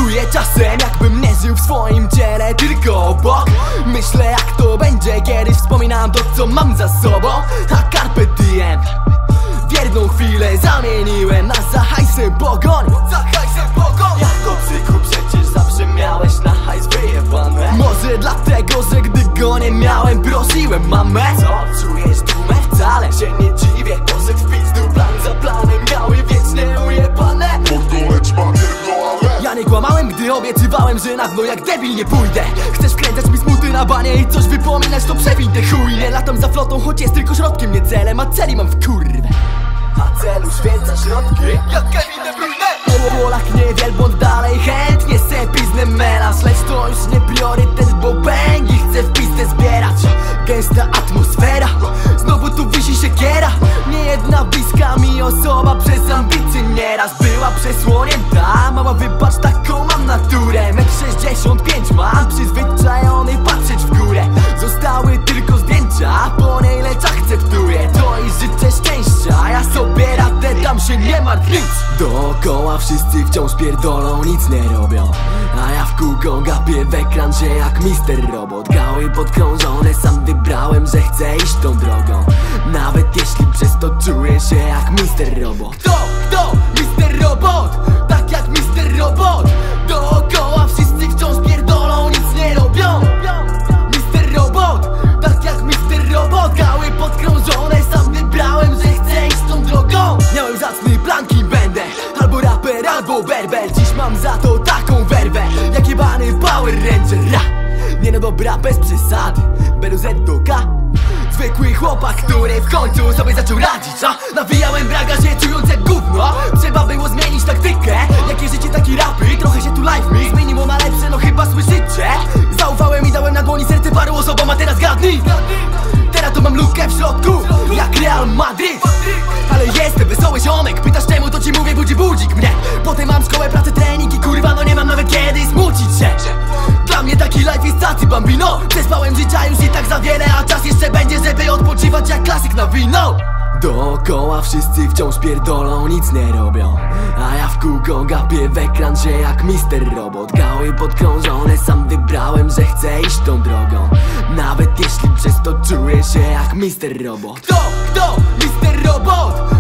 Czuję czasem, jakbym nie żył w swoim ciele, tylko obok. Myślę, jak to będzie, kiedyś wspominam to, co mam za sobą. A carpe diem, wierną chwilę zamieniłem na za hajsem pogoń. Za hajsem pogoń. Jako psyku przecież zawsze miałeś na hajs wyjebane. Może dlatego, że gdy go nie miałem, prosiłem mamę. Co, czujesz dumę? Wcale się nie dziwię, poszedł w pizdu, plan za planem miały wiecznie ujebane. Ja nie kłamałem, gdy obiecywałem, że na dno jak debil nie pójdę. Chcesz wkręcać mi smuty na banie i coś wypominać, to przewin te chuj. Nie latam za flotą, choć jest tylko środkiem, nie celem, a celi mam w kurwę. A celu święca środki, jak Kevin De Bruyne. Po polach nie wielbłąd dalej, chętnie se piznę melanż. Lecz to już nie priorytet, bo bęgi chcę w pizdę zbierać. Gęsta atmosfera, znowu tu wisi siekiera. Niejedna bliska mi osoba przez ambicje nieraz była przesłonięta. Mama wybacz, taką mam naturę. 1,65 m mam, przyzwyczajony patrzeć w górę. Zostały tylko zdjęcia, po niej lecz akceptuję to i życzę szczęścia. Ja sobie radę, tam się nie martw nic. Dookoła wszyscy wciąż pierdolą, nic nie robią, a ja w kółko gapię w ekran się jak Mr. Robot. Gały podkrążone, sam wybrałem, że chcę iść tą drogą, nawet jeśli przez to czuję się jak Mr. Robot. Kto? Mr. Robot, tak jak Mr. Robot. Dookoła wszyscy wciąż pierdolą, nic nie robią. Mr. Robot, tak jak Mr. Robot. Gały podkrążone, sam wybrałem, że chcę iść tą drogą. Miałem zacny plan, kim będę, albo raper, albo berbel. Dziś mam za to taką werwę, jak jebany Power Ranger. Nie no dobra, bez przesady, B-Z do K. Zwykły chłopak, który w końcu sobie zaczął radzić, a nawijałem braga się czując jak gówno. Trzeba było zmienić taktykę, jakie życie taki rapy. Trochę się tu life mi zmieniło na lepsze, no chyba słyszycie. Zaufałem i dałem na dłoni serce paru osobom, a teraz gadnij. Teraz to mam lukę w środku, jak Real Madrid. Ale jestem wesoły ziomek, pytasz czemu, to ci mówię, budzi budzik mnie. Potem mam szkołę, pracę, trening i kurwa, no nie mam nawet kiedy smucić się. Dla mnie taki life jest tacy bambino. Przespałem życia już i tak za wiele, a czas jeszcze będzie, żeby odpoczywać jak klasyk na wino. Dookoła wszyscy wciąż pierdolą, nic nie robią, a ja w kółko gapię w ekran się jak Mr. Robot. Gały podkrążone, sam wybrałem, że chcę iść tą drogą, nawet jeśli przez to czuję się jak Mr. Robot. Kto? Mr. Robot,